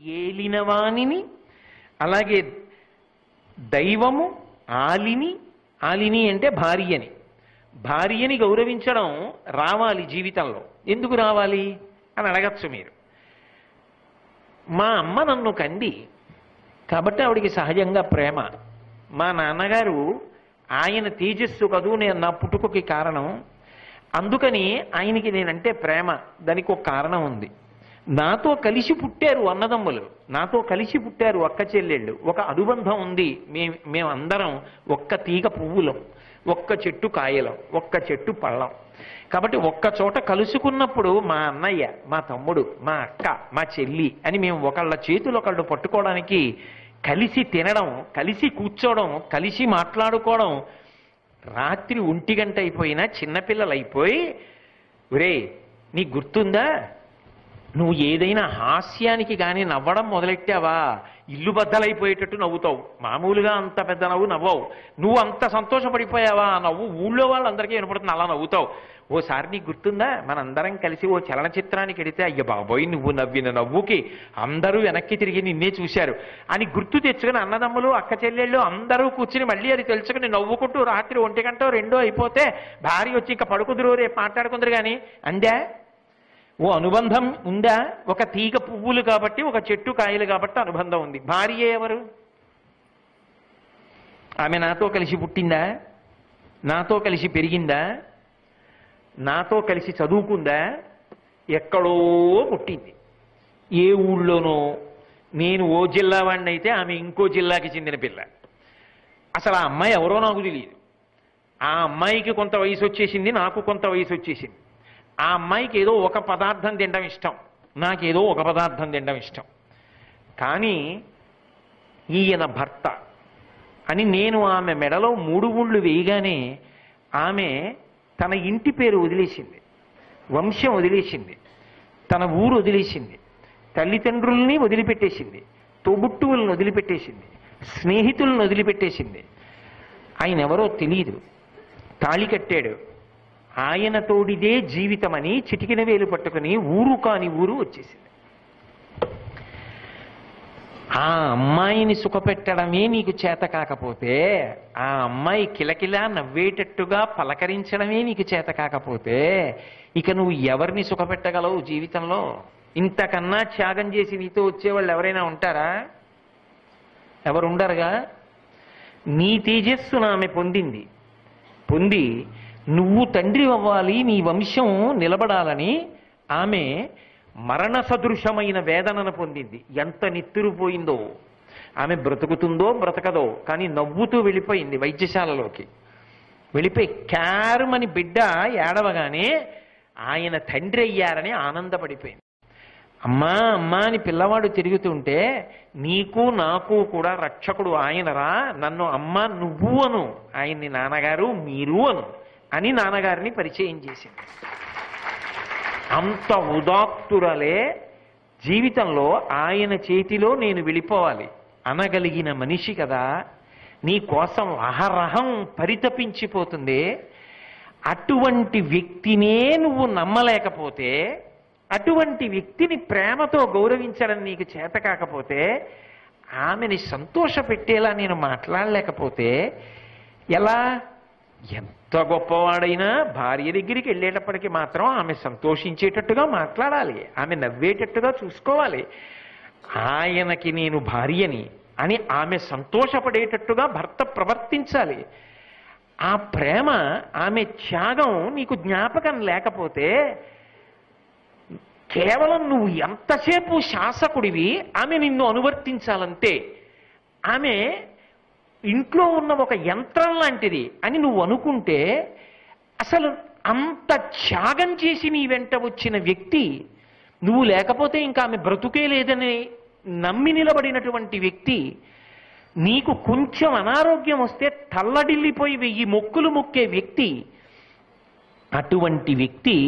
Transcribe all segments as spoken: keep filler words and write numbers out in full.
ఏలినవాణిని, అలాగే దైవము, ఆలిని, ఆలిని అంటే భార్యని, భార్యని గౌరవించడం రావాలి జీవితంలో. ఎందుకు రావాలి అని అడగచ్చు మీరు. మా అమ్మ నన్ను కంది కాబట్టి ఆవిడికి సహజంగా ప్రేమ. మా నాన్నగారు ఆయన తేజస్సు కదూ నేను నా పుట్టుకకి కారణం, అందుకని ఆయనకి నేనంటే ప్రేమ. దానికి ఒక కారణం ఉంది. నాతో కలిసి పుట్టారు అన్నదమ్ములు, నాతో కలిసి పుట్టారు అక్క చెల్లెళ్ళు, ఒక అనుబంధం ఉంది. మే మేమందరం ఒక్క తీగ పువ్వులం, ఒక్క చెట్టు కాయలం, ఒక్క చెట్టు పళ్ళం. కాబట్టి ఒక్క చోట కలుసుకున్నప్పుడు మా అన్నయ్య, మా తమ్ముడు, మా అక్క, మా చెల్లి అని మేము ఒకళ్ళ చేతులు ఒకళ్ళు పట్టుకోవడానికి, కలిసి తినడం, కలిసి కూర్చోవడం, కలిసి మాట్లాడుకోవడం. రాత్రి ఒంటి గంట అయిపోయినా చిన్నపిల్లలు అయిపోయి, ఒరే నీకు గుర్తుందా, నువ్వు ఏదైనా హాస్యానికి కానీ నవ్వడం మొదలెట్టావా ఇల్లు బద్దలైపోయేటట్టు నవ్వుతావు. మామూలుగా అంత పెద్ద నవ్వు నవ్వవు. నువ్వు అంత సంతోషపడిపోయావా ఆ నవ్వు ఊళ్ళో వాళ్ళందరికీ వినపడుతుంది, అలా నవ్వుతావు. ఓసారి నీకు గుర్తుందా మనందరం కలిసి ఓ చలనచిత్రానికి వెడితే, అయ్య బాబోయ్ నువ్వు నవ్విన నవ్వుకి అందరూ వెనక్కి తిరిగి నిన్నే చూశారు అని గుర్తు తెచ్చుకుని అన్నదమ్ములు, అక్క చెల్లెళ్ళు అందరూ కూర్చుని మళ్ళీ అది తెలుసుకుని నవ్వుకుంటూ రాత్రి ఒంటి గంట రెండో అయిపోతే భార్య వచ్చి ఇంకా పడుకుదురు రేపు మాట్లాడుకుందరు కానీ అందా ఓ అనుబంధం ఉందా? ఒక తీగ పువ్వులు కాబట్టి, ఒక చెట్టు కాయలు కాబట్టి అనుబంధం ఉంది. భార్య ఎవరు? ఆమె నాతో కలిసి పుట్టిందా? నాతో కలిసి పెరిగిందా? నాతో కలిసి చదువుకుందా? ఎక్కడో పుట్టింది, ఏ ఊళ్ళోనో. నేను ఓ జిల్లా వాడిని అయితే ఆమె ఇంకో జిల్లాకి చెందిన పిల్ల. అసలు ఆ అమ్మాయి ఎవరో నాకు తెలియదు. ఆ అమ్మాయికి కొంత వయసు వచ్చేసింది, నాకు కొంత వయసు వచ్చేసింది. ఆ అమ్మాయికి ఏదో ఒక పదార్థం తినడం ఇష్టం, నాకేదో ఒక పదార్థం తినడం ఇష్టం. కానీ ఈయన భర్త అని నేను ఆమె మెడలో మూడు ఊళ్ళు వేయగానే ఆమె తన ఇంటి పేరు వదిలేసింది, వంశం వదిలేసింది, తన ఊరు వదిలేసింది, తల్లిదండ్రుల్ని వదిలిపెట్టేసింది, తోబుట్టువులను వదిలిపెట్టేసింది, స్నేహితులను వదిలిపెట్టేసింది. ఆయన ఎవరో తెలియదు, తాళి కట్టాడు, ఆయన తోడిదే జీవితమని చిటికిన వేలు పట్టుకుని ఊరు కాని ఊరు వచ్చేసింది. ఆ అమ్మాయిని సుఖపెట్టడమే నీకు చేత కాకపోతే, ఆ అమ్మాయి కిలకిలా నవ్వేటట్టుగా పలకరించడమే నీకు చేత కాకపోతే, ఇక నువ్వు ఎవరిని సుఖపెట్టగలవు జీవితంలో? ఇంతకన్నా త్యాగం చేసి నీతో వచ్చేవాళ్ళు ఎవరైనా ఉంటారా? ఎవరు ఉండరుగా. నీ తేజస్సును ఆమె పొందింది, పొంది నువ్వు తండ్రి అవ్వాలి, నీ వంశం నిలబడాలని ఆమె మరణ సదృశమైన వేదనను పొందింది. ఎంత నిత్తురుపోయిందో. ఆమె బ్రతుకుతుందో బ్రతకదో కానీ నవ్వుతూ వెళ్ళిపోయింది వైద్యశాలలోకి. వెళ్ళిపోయి క్యారుమని బిడ్డ ఏడవగానే ఆయన తండ్రి అయ్యారని ఆనందపడిపోయింది. అమ్మా అమ్మా అని పిల్లవాడు తిరుగుతుంటే, నీకు నాకు కూడా రక్షకుడు ఆయనరా, నన్ను అమ్మ నువ్వు అను, ఆయన్ని నాన్నగారు మీరు అను అని నాన్నగారిని పరిచయం చేసింది. అంత ఉదాత్తురలే జీవితంలో ఆయన చేతిలో నేను వెళ్ళిపోవాలి అనగలిగిన మనిషి కదా. నీ కోసం అహరహం పరితపించిపోతుంది. అటువంటి వ్యక్తినే నువ్వు నమ్మలేకపోతే, అటువంటి వ్యక్తిని ప్రేమతో గౌరవించడం నీకు చేత కాకపోతే, ఆమెని సంతోషపెట్టేలా నేను మాట్లాడలేకపోతే ఎలా? ఎంత గొప్పవాడైనా భార్య దగ్గరికి వెళ్ళేటప్పటికి మాత్రం ఆమె సంతోషించేటట్టుగా మాట్లాడాలి, ఆమె నవ్వేటట్టుగా చూసుకోవాలి. ఆయనకి నేను భార్యని అని ఆమె సంతోషపడేటట్టుగా భర్త ప్రవర్తించాలి. ఆ ప్రేమ, ఆమె త్యాగం నీకు జ్ఞాపకం లేకపోతే, కేవలం నువ్వు ఎంతసేపు శాసకుడివి, ఆమె నిన్ను అనువర్తించాలంతే. ఆమె ఇంట్లో ఉన్న ఒక యంత్రం లాంటిది అని నువ్వు అనుకుంటే, అసలు అంత త్యాగం చేసి నీ వెంట వచ్చిన వ్యక్తి, నువ్వు లేకపోతే ఇంకా ఆమె బ్రతుకే లేదని నమ్మి నిలబడినటువంటి వ్యక్తి, నీకు కొంచెం అనారోగ్యం వస్తే తల్లడిల్లిపోయి వెయ్యి మొక్కులు మొక్కే వ్యక్తి, అటువంటి వ్యక్తి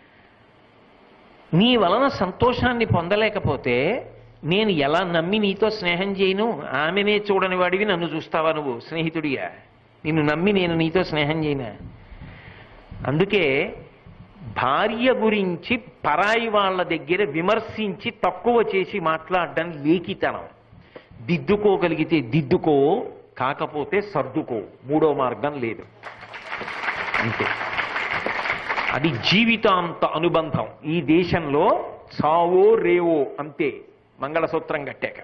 నీ వలన సంతోషాన్ని పొందలేకపోతే నేను ఎలా నమ్మి నీతో స్నేహం చేయను? ఆమెనే చూడని వాడివి నన్ను చూస్తావా నువ్వు స్నేహితుడిగా? నిన్ను నమ్మి నేను నీతో స్నేహం చేయనా? అందుకే భార్య గురించి పరాయి వాళ్ళ దగ్గర విమర్శించి తక్కువ చేసి మాట్లాడడం లేఖితనం. దిద్దుకోగలిగితే దిద్దుకో, కాకపోతే సర్దుకో, మూడో మార్గం లేదు. అంతే. అది జీవితాంత అనుబంధం. ఈ దేశంలో చావో రేవో అంతే. మంగళసూత్రం కట్టాక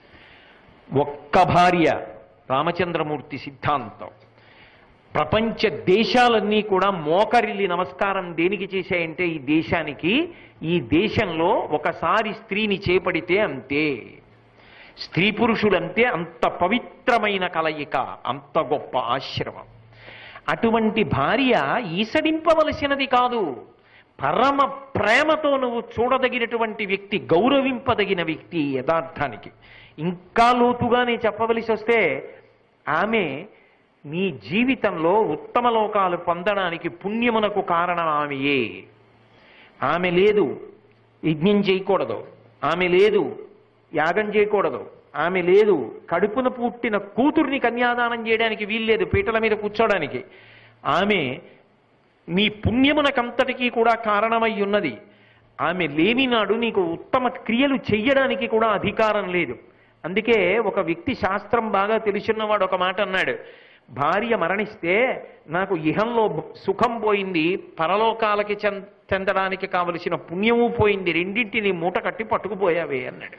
ఒక్క భార్య రామచంద్రమూర్తి సిద్ధాంతం. ప్రపంచ దేశాలన్నీ కూడా మోకరిల్లి నమస్కారం దేనికి చేశాయంటే ఈ దేశానికి. ఈ దేశంలో ఒకసారి స్త్రీని చేపడితే అంతే. స్త్రీ పురుషులంతే. అంత పవిత్రమైన కలయిక, అంత గొప్ప ఆశ్రమం. అటువంటి భార్య ఈసడింపవలసినది కాదు. పరమ ప్రేమతో నువ్వు చూడదగినటువంటి వ్యక్తి, గౌరవింపదగిన వ్యక్తి. యథార్థానికి ఇంకా లోతుగా నేను చెప్పవలసి వస్తే, ఆమె నీ జీవితంలో ఉత్తమ లోకాలు పొందడానికి పుణ్యమునకు కారణం ఆమెయే. ఆమె లేదు యజ్ఞం చేయకూడదు, ఆమె లేదు యాగం చేయకూడదు, ఆమె లేదు కడుపున పుట్టిన కూతుర్ని కన్యాదానం చేయడానికి వీల్లేదు, పీటల మీద కూర్చోడానికి. ఆమె నీ పుణ్యమునకంతటికీ కూడా కారణమై ఉన్నది. ఆమె లేనినాడు నీకు ఉత్తమ క్రియలు చెయ్యడానికి కూడా అధికారం లేదు. అందుకే ఒక వ్యక్తి శాస్త్రం బాగా తెలుసున్నవాడు ఒక మాట అన్నాడు, భార్య మరణిస్తే నాకు ఇహంలో సుఖం పోయింది, పరలోకాలకి చెందడానికి కావలసిన పుణ్యము పోయింది, రెండింటిని మూట కట్టి పట్టుకుపోయావే అన్నాడు.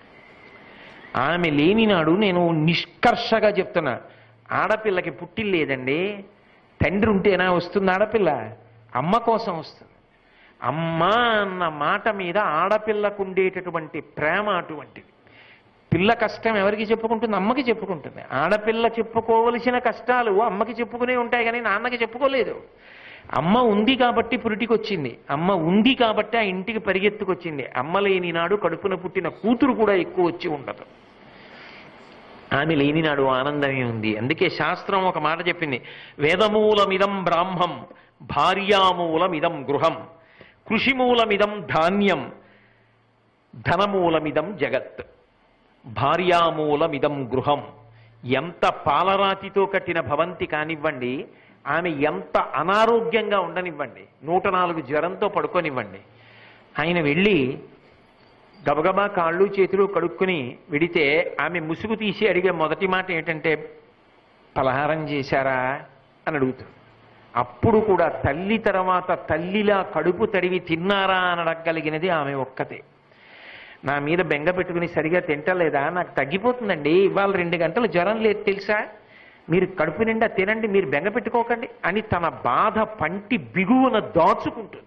ఆమె లేనినాడు నేను నిష్కర్షగా చెప్తున్నా, ఆడపిల్లకి పుట్టిల్లేదండి. తండ్రి ఉంటేనా వస్తుంది ఆడపిల్ల? అమ్మ కోసం వస్తుంది. అమ్మ అన్న మాట మీద ఆడపిల్లకు ఉండేటటువంటి ప్రేమ అటువంటిది. పిల్ల కష్టం ఎవరికి చెప్పుకుంటుంది? అమ్మకి చెప్పుకుంటుంది. ఆడపిల్ల చెప్పుకోవలసిన కష్టాలు అమ్మకి చెప్పుకునే ఉంటాయి కానీ నాన్నకి చెప్పుకోలేదు. అమ్మ ఉంది కాబట్టి పురిటికి వచ్చింది, అమ్మ ఉంది కాబట్టి ఆ ఇంటికి పరిగెత్తుకొచ్చింది. అమ్మ లేని నాడు కడుపున పుట్టిన కూతురు కూడా ఎక్కువ వచ్చి ఉండదు. ఆమె లేని నాడు ఆనందమే ఉంది. అందుకే శాస్త్రం ఒక మాట చెప్పింది, వేదమూలమిదం బ్రాహ్మం భార్యామూలమిదం గృహం కృషిమూలమిదం ధాన్యం ధనమూలమిదం జగత్. భార్యామూలమిదం గృహం. ఎంత పాలరాతితో కట్టిన భవంతి కానివ్వండి, ఆమె ఎంత అనారోగ్యంగా ఉండనివ్వండి, నూట నాలుగు జ్వరంతో పడుకోనివ్వండి, ఆయన వెళ్ళి గబగబా కాళ్ళు చేతులు కడుక్కుని విడితే ఆమె ముసుగు తీసి అడిగే మొదటి మాట ఏంటంటే, పలహారం చేశారా అని అడుగుతుంది. అప్పుడు కూడా తల్లి తర్వాత తల్లిలా కడుపు తడివి తిన్నారా అని అడగగలిగినది ఆమె ఒక్కతే. నా మీద బెంగ పెట్టుకుని సరిగా తింటలేదా, నాకు తగ్గిపోతుందండి, ఇవాళ రెండు గంటలు జ్వరం లేదు తెలుసా, మీరు కడుపు నిండా తినండి, మీరు బెంగ పెట్టుకోకండి అని తన బాధ పంటి బిగువున దాచుకుంటుంది.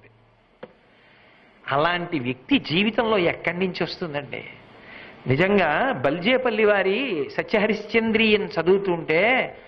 అలాంటి వ్యక్తి జీవితంలో ఎక్కడి నుంచి వస్తుందండి? నిజంగా బల్జేపల్లి వారి సత్యహరిశ్చంద్రియన్ చదువుతుంటే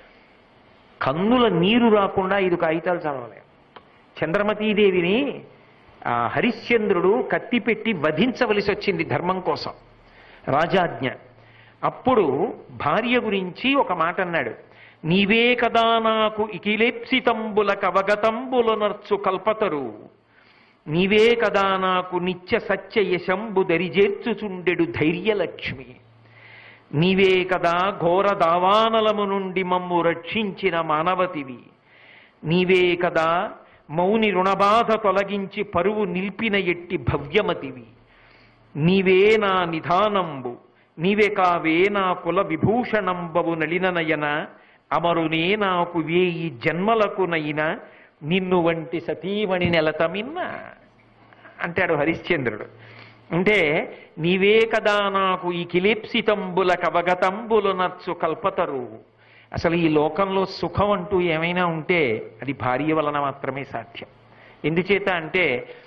కన్నుల నీరు రాకుండా ఐదు కాగితాలు చదవలే. చంద్రమతీదేవిని ఆ హరిశ్చంద్రుడు కత్తి పెట్టి వధించవలసి వచ్చింది ధర్మం కోసం, రాజాజ్ఞ. అప్పుడు భార్య గురించి ఒక మాట అన్నాడు, నీవే కదా నాకు ఇకిలేప్సితంబుల కవగతంబుల నర్చు కల్పతరు, నీవే కదా నాకు నిత్య సత్య యశంబు దరిజేర్చుచుండెడు ధైర్యలక్ష్మి, నీవే కదా ఘోర దావానలము నుండి మమ్ము రక్షించిన మానవతివి, నీవే కదా మౌని రుణబాధ తొలగించి పరువు నిల్పిన ఎట్టి భవ్యమతివి, నీవే నా నిధానంబు, నీవే కావే నా కుల విభూషణంబవు నళిననయన, అమరునే నాకు వేయి జన్మలకు నయిన, నిన్ను వంటి సతీమణి నెలతమిన్న అంటాడు హరిశ్చంద్రుడు. అంటే నీవే కదా నాకు ఈ కిలేప్సితంబుల కవగతంబులు నర్చు కల్పతరు. అసలు ఈ లోకంలో సుఖం అంటూ ఏమైనా ఉంటే అది భార్య వలన మాత్రమే సాధ్యం. ఎందుచేత అంటే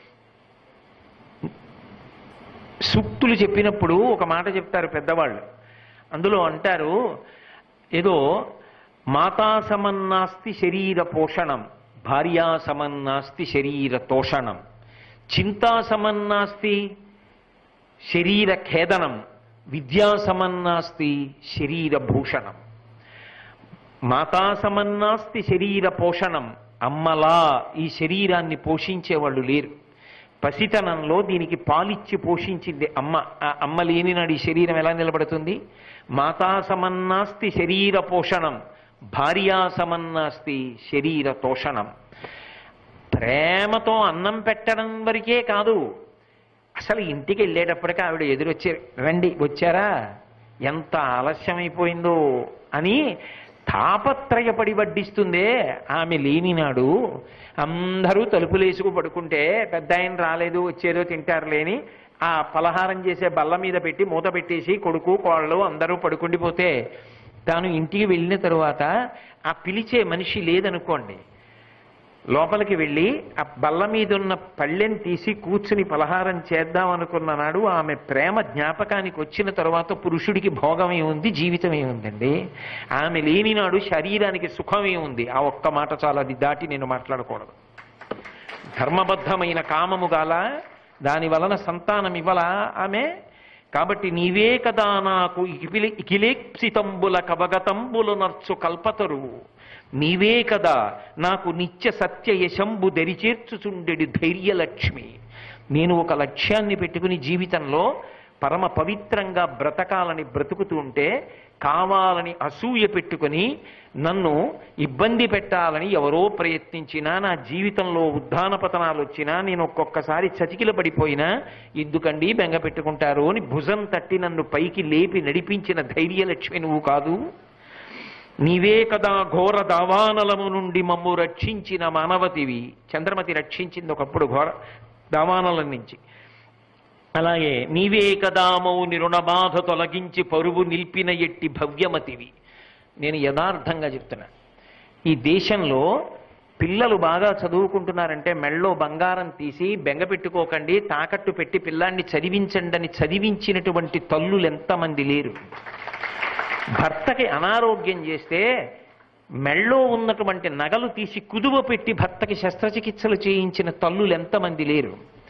సూక్తులు చెప్పినప్పుడు ఒక మాట చెప్తారు పెద్దవాళ్ళు. అందులో అంటారు, ఏదో మాతా సమన్నాస్తి శరీర పోషణం, భార్యా సమన్నాస్తి శరీర తోషణం, చింతా సమన్నాస్తి శరీర ఖేదనం, విద్యా సమన్నాస్తి శరీర భూషణం. మాతా సమన్నాస్తి శరీర పోషణం, అమ్మలా ఈ శరీరాన్ని పోషించేవాళ్ళు లేరు. పసితనంలో దీనికి పాలిచ్చి పోషించింది అమ్మ. ఆ అమ్మ లేని నాడు ఈ శరీరం ఎలా నిలబడుతుంది? మాతా సమన్నాస్తి శరీర పోషణం, భార్యా సమన్నాస్తి శరీర తోషణం. ప్రేమతో అన్నం పెట్టడం వరకే కాదు, అసలు ఇంటికి వెళ్ళేటప్పటికీ ఆవిడ ఎదురొచ్చి రండి వచ్చారా, ఎంత ఆలస్యమైపోయిందో అని తాపత్రయపడి వడ్డిస్తుందే. ఆమె లేనినాడు అందరూ తలుపులేసుకు పడుకుంటే పెద్ద ఆయన రాలేదు వచ్చేదో తింటారు లేని ఆ పలహారం చేసే బల్ల మీద పెట్టి మూత పెట్టేసి కొడుకు కోళ్ళు అందరూ పడుకుండిపోతే తాను ఇంటికి వెళ్ళిన తరువాత ఆ పిలిచే మనిషి లేదనుకోండి, లోపలికి వెళ్ళి ఆ బల్ల మీద ఉన్న పళ్ళెని తీసి కూర్చుని పలహారం చేద్దాం అనుకున్న నాడు ఆమె ప్రేమ జ్ఞాపకానికి వచ్చిన తరువాత పురుషుడికి భోగమే ఉంది, జీవితమే ఉందండి. ఆమె లేని నాడు శరీరానికి సుఖమే ఉంది. ఆ ఒక్క మాట చాలా, అది దాటి నేను మాట్లాడకూడదు. ధర్మబద్ధమైన కామము గాల, దాని వలన సంతానం ఇవ్వలా ఆమె. కాబట్టి నీవే కదా నాకు ఇకిలి ఇకిలేప్సితంబుల కవగతంబులు నర్చు కల్పతరువు, నీవే కదా నాకు నిత్య సత్య యశంబు దరిచేర్చుచుండెడి ధైర్యలక్ష్మి. నేను ఒక లక్ష్యాన్ని పెట్టుకుని జీవితంలో పరమ పవిత్రంగా బ్రతకాలని బ్రతుకుతూ ఉంటే కావాలని అసూయ పెట్టుకుని నన్ను ఇబ్బంది పెట్టాలని ఎవరో ప్రయత్నించినా, నా జీవితంలో ఉద్ధాన పతనాలు వచ్చినా, నేను ఒక్కొక్కసారి చతికిల పడిపోయినా ఎందుకండి బెంగ పెట్టుకుంటారు అని భుజం తట్టి నన్ను పైకి లేపి నడిపించిన ధైర్యలక్ష్మి నువ్వు కాదు. నీవే కదా ఘోర దావానలము నుండి మమ్ము రక్షించిన మానవతివి. చంద్రమతి రక్షించింది ఒకప్పుడు ఘోర దావానలం నుంచి. అలాగే నీవే కదా మౌని రుణబాధ తొలగించి పరువు నిల్పిన ఎట్టి భవ్యమతివి. నేను యథార్థంగా చెప్తున్నా, ఈ దేశంలో పిల్లలు బాగా చదువుకుంటున్నారంటే మెళ్ళో బంగారం తీసి బెంగ పెట్టుకోకండి, తాకట్టు పెట్టి పిల్లాన్ని చదివించండి అని చదివించినటువంటి తల్లులు ఎంతమంది లేరు. భర్తకి అనారోగ్యం చేస్తే మెళ్ళో ఉన్నటువంటి నగలు తీసి కుదువ పెట్టి భర్తకి శస్త్రచికిత్సలు చేయించిన తల్లులు ఎంతమంది లేరు.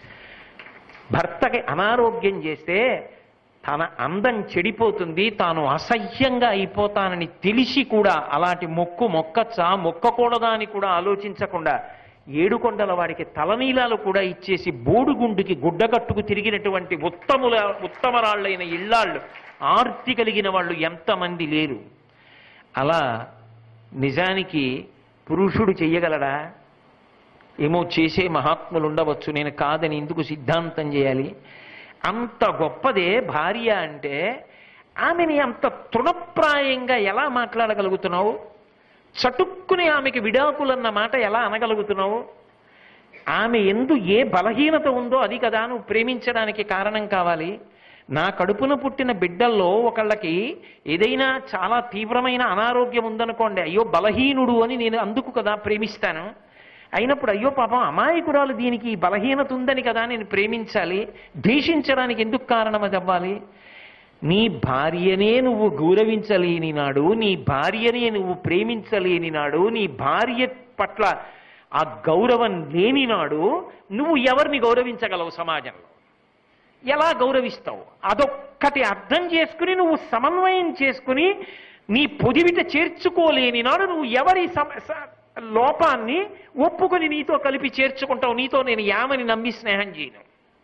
భర్తకి అనారోగ్యం చేస్తే తన అందం చెడిపోతుంది, తాను అసహ్యంగా అయిపోతానని తెలిసి కూడా అలాంటి మొక్కు మొక్కచ్చా మొక్కకూడదా అని కూడా ఆలోచించకుండా ఏడుకొండల వాడికి తలనీలాలు కూడా ఇచ్చేసి బోడుగుండుకి గుడ్డకట్టుకు తిరిగినటువంటి ఉత్తముల ఉత్తమరాళ్ళైన ఇళ్ళాళ్ళు, ఆర్తి కలిగిన వాళ్ళు ఎంతమంది లేరు. అలా నిజానికి పురుషుడు చెయ్యగలడా? ఏమో చేసే మహాత్ములు ఉండవచ్చు, నేను కాదని ఎందుకు సిద్ధాంతం చేయాలి. అంత గొప్పదే భార్య అంటే. ఆమెని అంత తృణప్రాయంగా ఎలా మాట్లాడగలుగుతున్నావు? చటుక్కుని ఆమెకి విడాకులన్న మాట ఎలా అనగలుగుతున్నావు? ఆమె ఎందు ఏ బలహీనత ఉందో అది కదా నువ్వు ప్రేమించడానికి కారణం కావాలి. నా కడుపున పుట్టిన బిడ్డల్లో ఒకళ్ళకి ఏదైనా చాలా తీవ్రమైన అనారోగ్యం ఉందనుకోండి, అయ్యో బలహీనుడు అని నేను అందుకు కదా ప్రేమిస్తాను. అయినప్పుడు అయ్యో పాపం అమాయకురాలు, దీనికి బలహీనత ఉందని కదా నేను ప్రేమించాలి. ద్వేషించడానికి ఎందుకు కారణం అది అవ్వాలి? నీ భార్యనే నువ్వు గౌరవించలేని నాడు, నీ భార్యనే నువ్వు ప్రేమించలేని నాడు, నీ భార్య పట్ల ఆ గౌరవం లేని నాడు నువ్వు ఎవరిని గౌరవించగలవు? సమాజంలో ఎలా గౌరవిస్తావు? అదొక్కటి అర్థం చేసుకుని నువ్వు సమన్వయం చేసుకుని నీ పొదివిట చేర్చుకోలేని నాడు నువ్వు ఎవరి లోపాన్ని ఒప్పుకొని నీతో కలిపి చేర్చుకుంటావు. నీతో నేను యామని నమ్మి స్నేహం చేయను,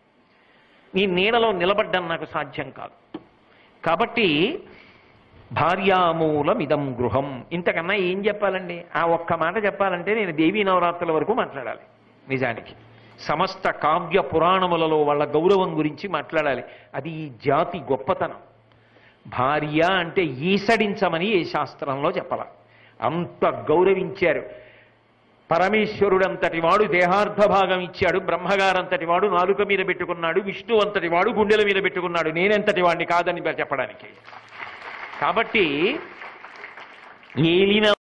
నీ నీడలో నిలబడ్డం నాకు సాధ్యం కాదు. కాబట్టి భార్యామూలం ఇదం గృహం. ఇంతకన్నా ఏం చెప్పాలండి? ఆ ఒక్క మాట చెప్పాలంటే నేను దేవీ నవరాత్రుల వరకు మాట్లాడాలి. నిజానికి సమస్త కావ్య పురాణములలో వాళ్ళ గౌరవం గురించి మాట్లాడాలి. అది ఈ జాతి గొప్పతనం. భార్య అంటే ఈసడించమని ఏ శాస్త్రంలో చెప్పాల, అంత గౌరవించారు. పరమేశ్వరుడు అంతటి వాడు దేహార్థ భాగం ఇచ్చాడు, బ్రహ్మగారంతటి వాడు నాలుక మీద పెట్టుకున్నాడు, విష్ణు అంతటి వాడు గుండెల మీద పెట్టుకున్నాడు. నేనెంతటి వాడిని కాదని చెప్పడానికి. కాబట్టి ఏలిన